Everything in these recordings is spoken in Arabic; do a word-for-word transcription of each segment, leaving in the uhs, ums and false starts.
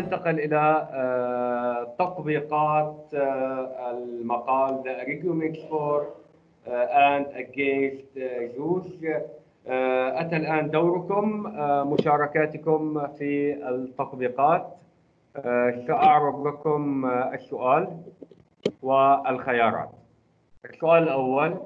ننتقل إلى تطبيقات المقال The Arguments for and Against Jews. أتى الآن دوركم مشاركاتكم في التطبيقات. سأعرض لكم السؤال والخيارات. السؤال الأول: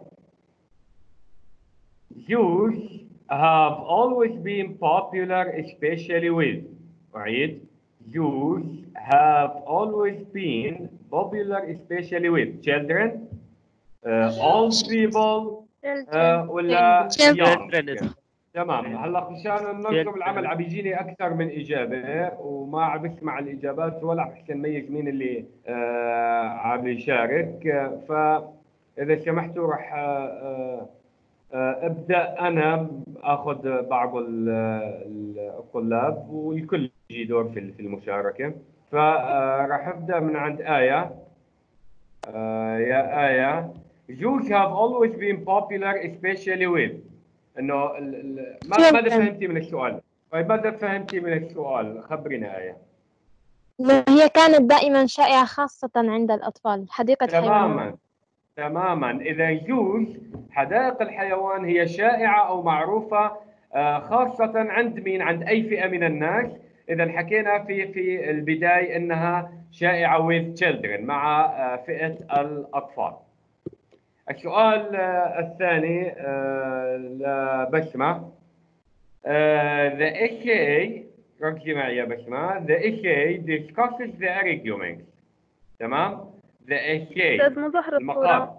Jews have always been popular, especially with. أعيد. Jews have always been popular, especially with children, uh, old people, uh, ولا young. تمام. هلا مشان ننظم العمل عم يجيني اكثر من اجابه وما عم بسمع الاجابات ولا عم بحسن ميز مين اللي آه عم يشارك. فاذا سمحتوا راح آه آه ابدا انا اخذ بعض الطلاب والكل يجي دور في المشاركه. فراح ابدا من عند ايه. آه يا ايه: Jews have always been popular, especially with. انه ما ماذا فهمتي من السؤال؟ طيب ماذا فهمتي من السؤال؟ خبرينا ايه. هي كانت دائما شائعة خاصة عند الأطفال، حديقة تماما الحيوانات. تماما. إذا جوز حدائق الحيوان هي شائعة أو معروفة خاصة عند مين؟ عند أي فئة من الناس؟ إذا حكينا في في البداية إنها شائعة with children، مع فئة الأطفال. السؤال الثاني لبسمة. The essay، ركزي معي يا بسمة. The essay discusses the arguments. تمام؟ The essay المقال.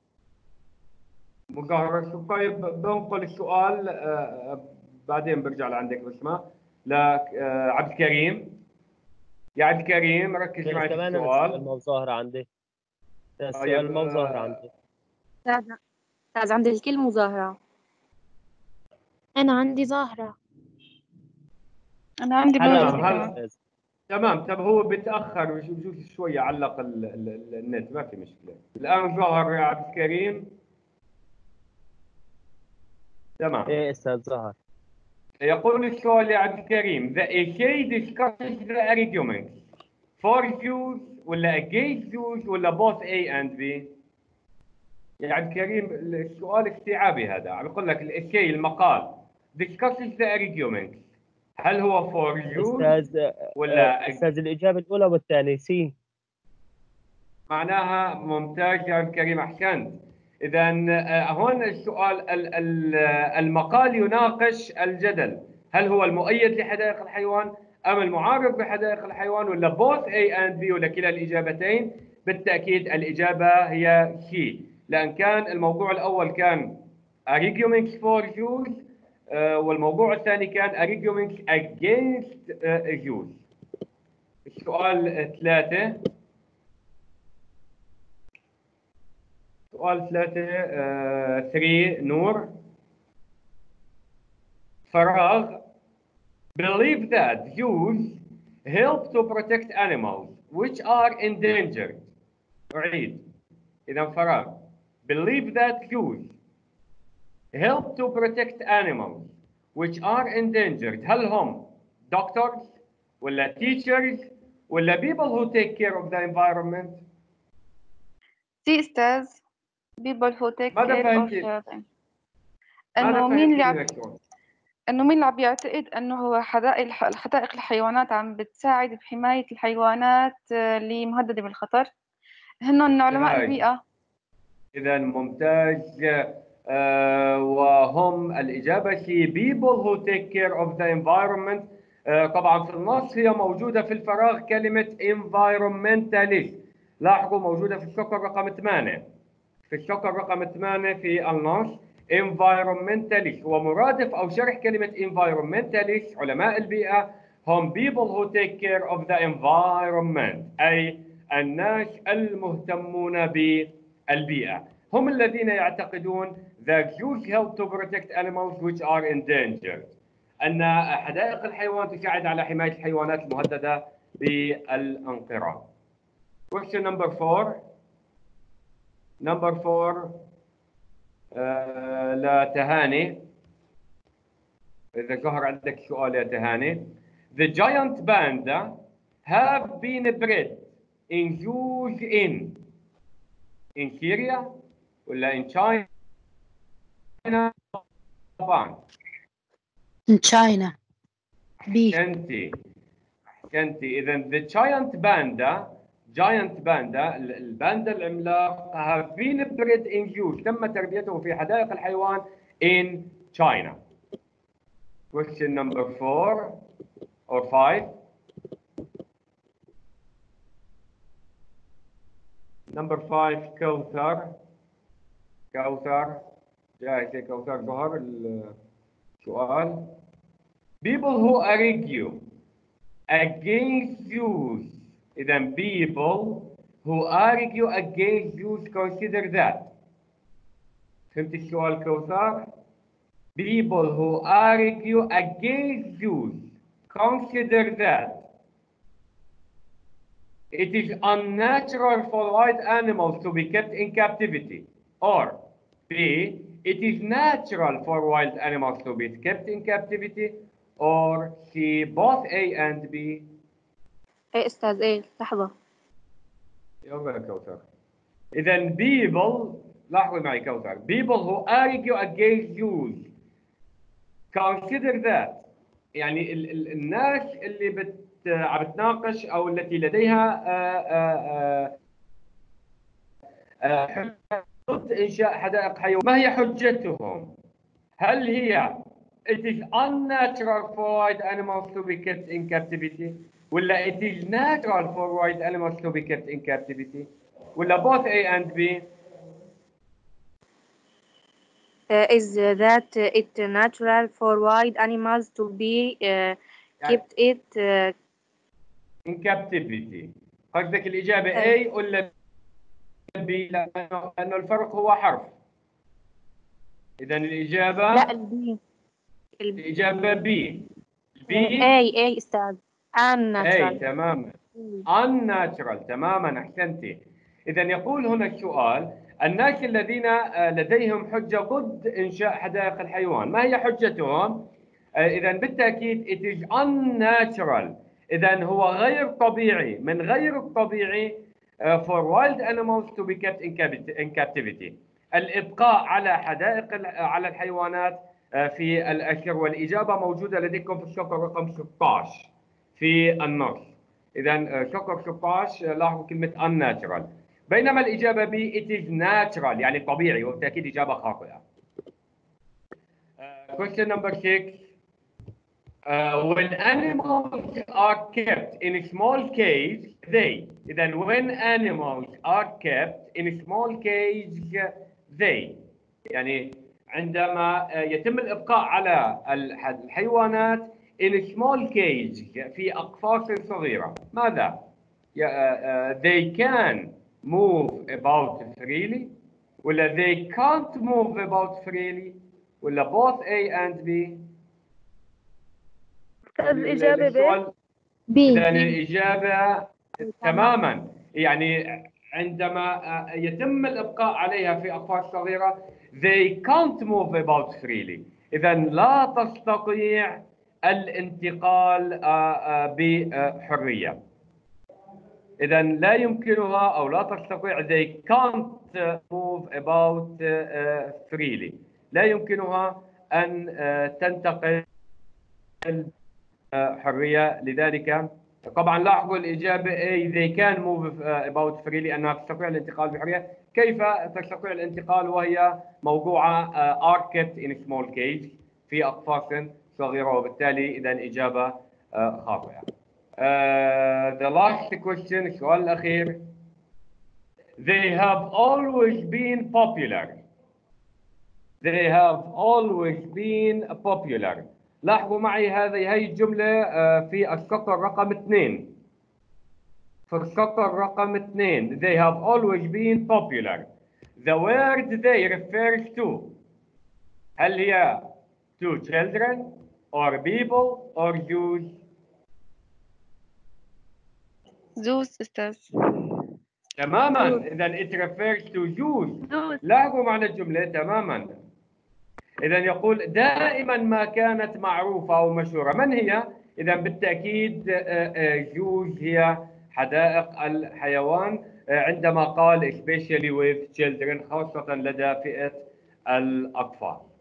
مظاهرة شو؟ طيب بنقل السؤال آه بعدين برجع لعندك بسمة. لعبد الكريم. يا عبد الكريم ركز معي في السؤال. السؤال ما ظاهر عندي. السؤال ما ظاهر عندي. استاذ عندي الكل مظاهرة. أنا عندي ظاهرة. أنا عندي هلا تمام. طب هو بتأخر بجوز شوية، علق ال ال النت، ما في مشكلة. الآن ظهر يا عبد الكريم. تمام. إيه أستاذ ظهر. يقول السؤال يا عبد الكريم: The essay discusses the arguments for Jews ولا against Jews ولا both A and B؟ يا عبد الكريم السؤال استيعابي هذا، عم يقول لك الاساي المقال discusses the arguments، هل هو for Jews أستاذ ولا أستاذ الإجابة الأولى والثانية سي. معناها ممتاز يا عبد الكريم، أحسنت. إذا هون السؤال المقال يناقش الجدل، هل هو المؤيد لحدائق الحيوان أم المعارض بحدائق الحيوان، ولا both A and B ولا كلا الإجابتين؟ بالتأكيد الإجابة هي C، لأن كان الموضوع الأول كان arguments for Jews والموضوع الثاني كان arguments against Jews. السؤال ثلاثة. سؤال ثلاثة ثري نور. فراغ: believe that Jews help to protect animals which are endangered. أعيد. إذا فراغ: believe that Jews help to protect animals which are endangered. هل هم doctors ولا teachers ولا people who take care of the environment؟ سي أستاذ. people who take ماذا care of the إنه مين اللي عم إنه مين اللي عم يعتقد إنه هو حدائق حدائق الحيوانات عم بتساعد بحماية الحيوانات اللي مهددة بالخطر؟ هن علماء البيئة. إذا ممتاز. آه وهم الإجابة هي people who take care of the environment. آه طبعا في النص هي موجودة في الفراغ كلمة environmentalist، لاحظوا موجودة في السطر رقم ثمانية، في السطر رقم ثمانية في النص environmentalist، ومرادف أو شرح كلمة environmentalist علماء البيئة هم people who take care of the environment، أي الناس المهتمون بالبيئة، هم الذين يعتقدون that Jews help to protect animals which are endangered، أن حدائق الحيوان تساعد على حماية الحيوانات المهددة بالانقراض. Question number four. Number four آه لتهاني. إذا ظهر عندك سؤال يا تهاني. The giant panda have been bred in zoos in in Syria ولا in China؟ طبعا in China. B. أحسنتي أحسنتي. إذا the giant panda giant panda الباندا العملاق have been bred in zoos تم تربيته في حدائق الحيوان in China. Question number four or five. Number five كوثر. كوثر جاهزة كوثر ظهر السؤال. People who argue against Jews. إذا people who argue against Jews consider that. فهمت السؤال كوثر؟ People who argue against Jews consider that it is unnatural for wild animals to be kept in captivity. Or B. It is natural for wild animals to be kept in captivity. Or C. Both A and B. ايه استاذ ايه لحظة. يلا يا كوثر. إذا people لاحظوا معي كوثر. People who argue against Jews consider that يعني ال ال الناس اللي بت عم بتناقش او التي لديها ضد انشاء حدائق حيوان ما هي حجتهم؟ هل هي it is unnatural for wild animals to be kept in captivity ولا it is natural for wild animals to be kept in captivity ولا both A and B؟ Uh, is that uh, it natural for wild animals to be uh, kept it uh, in captivity. قصدك الإجابة A ولا B؟ لأنه لأنه الفرق هو حرف. إذا الإجابة لا البي. الإجابة B. B A A استاذ unnatural. A تماما. unnatural تماما أحسنتي. إذا يقول هنا السؤال الناس الذين لديهم حجة ضد إنشاء حدائق الحيوان ما هي حجتهم؟ إذا بالتأكيد it is unnatural. إذا هو غير طبيعي من غير الطبيعي for wild animals to be kept in captivity. الإبقاء على حدائق على الحيوانات في الأشر والإجابة موجودة لديكم في الشقة رقم ستة عشر في النص. إذا شقة ستة عشر لاحظوا كلمة unnatural. بينما الإجابة B it is natural يعني طبيعي وبالتأكيد إجابة خاطئة. Uh, question number six. Uh, when animals are kept in a small cage, they. Then when animals are kept in a small cage, they. يعني عندما يتم الإبقاء على الحيوانات in a small cage في أقفاص صغيرة. ماذا؟ uh, uh, they can move about freely ولا they can't move about freely ولا both A and B؟ الإجابة B. إذا الإجابة تماما يعني عندما يتم الإبقاء عليها في أقفاص صغيرة they can't move about freely. إذا لا تستطيع الانتقال بحرية. إذا لا يمكنها أو لا تستطيع they can't move about freely. لا يمكنها أن تنتقل حرية. لذلك طبعا لاحظوا الإجابة A they can move about freely أنها تستطيع الانتقال بحرية. كيف تستطيع الانتقال وهي موضوعة are kept in a small cage في أقفاص صغيرة وبالتالي إذا إجابة خاطئة. Uh, the last question السؤال الأخير. They have always been popular. They have always been popular. لاحظوا معي هذه هي الجملة في السطر رقم اثنين. في السطر رقم اثنين. They have always been popular. The word they refers to. هل هي to children or people or Jews؟ زوز أستاذ. تماما. إذا it refers to Jews. لاحظوا معنى الجملة تماما. إذا يقول دائما ما كانت معروفة أو مشهورة. من هي؟ إذا بالتأكيد جوج هي حدائق الحيوان عندما قال especially with children، خاصة لدى فئة الأطفال.